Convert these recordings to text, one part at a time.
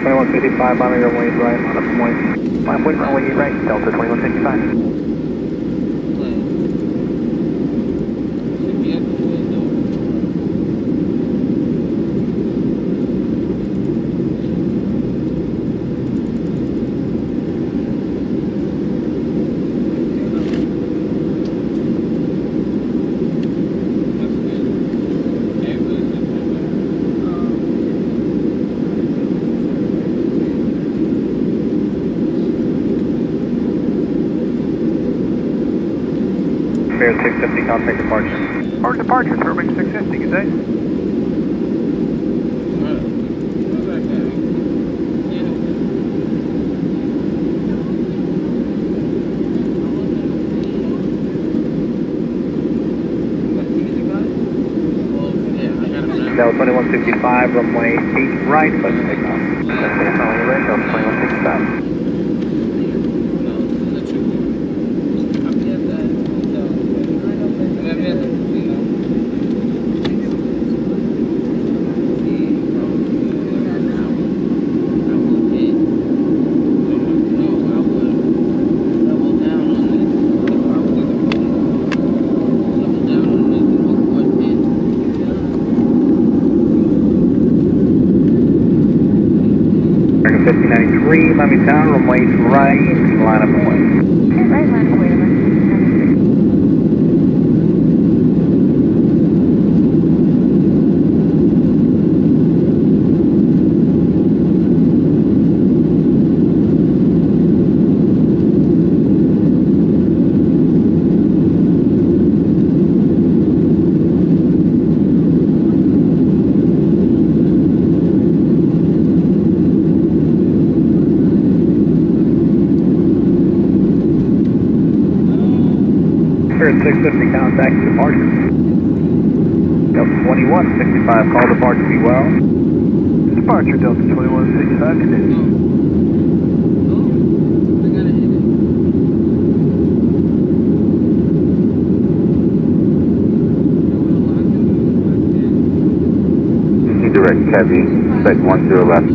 2165, bombing runway right, on up point. 5 wind runway right, Delta 2165. Fair 650, contact departure. Hard departure, Turbine 650, good day. Delta 2165, runway 8 right, let's take off. Delta 2165. American 5093, Miami Tower, runway right, line up and wait. Okay, right line up, wait a minute. Spirit 650, contact departure. Delta 2165, call departure, be well. Departure, Delta 2165, continue. Direct heavy, expect 10 left.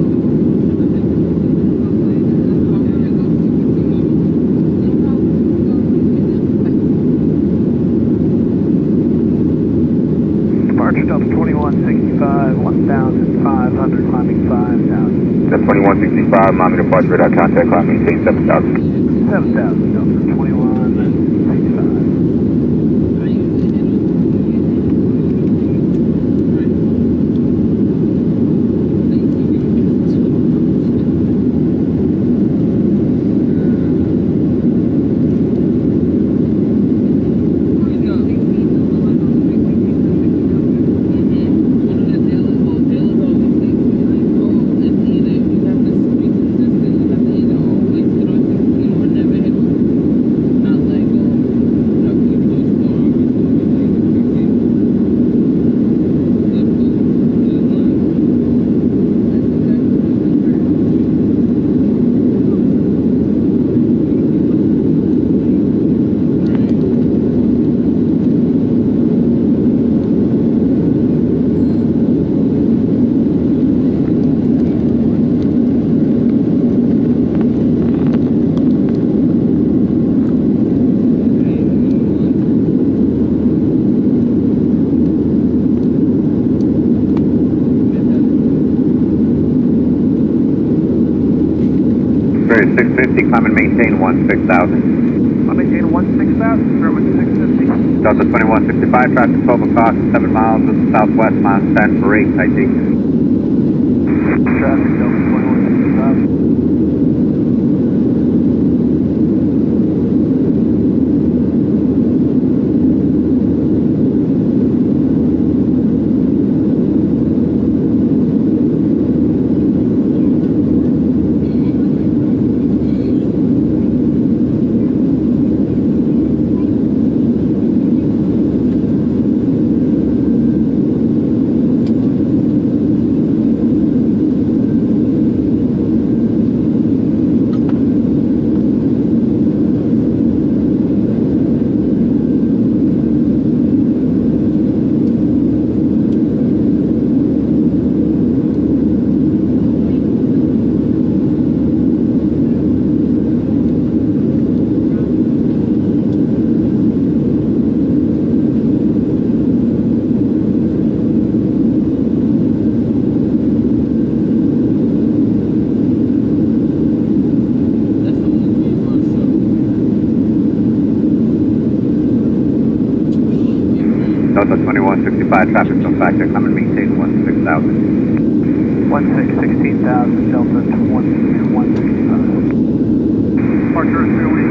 Departure Delta 2165, 1,500, climbing 5,000. Delta 2165, Miami departure, radar contact, climb maintain 7,000. 7,000, Delta 2165. Spirit 650, climb and maintain 16,000. I'll maintain 16,000, Spirit with 650. Delta 2165, traffic 12 o'clock, 7 miles to the southwest, minus 10 for 8, IT. Traffic Delta 2165. 2165 traffic still factor, come and maintain 16,000. 16,000, Delta 2165. Departure is wind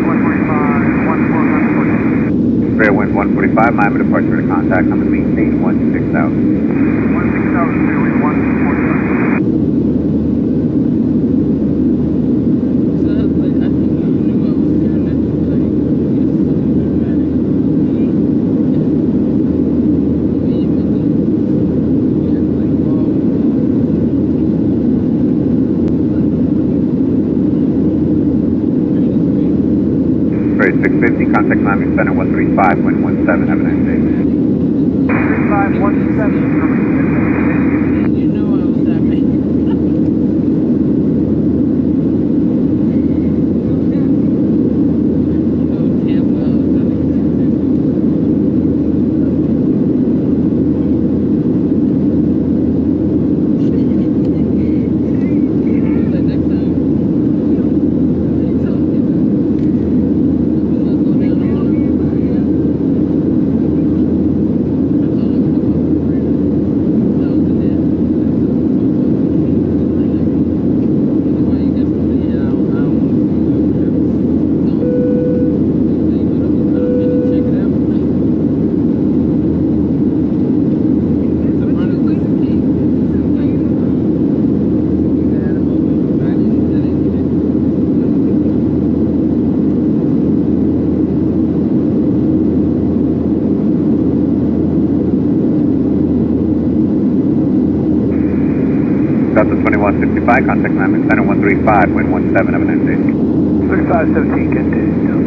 145, 14. Rear wind 145, Miami departure to contact, come and maintain 16,000. 16,000, rear wind 145. Freight 650, contact Miami Center 135, wind 17, have a nice day. 3517, You know I was happy. Delta 2165, contact Miami Center 135, wind 17, have a nice day. 3517, good day, Delta.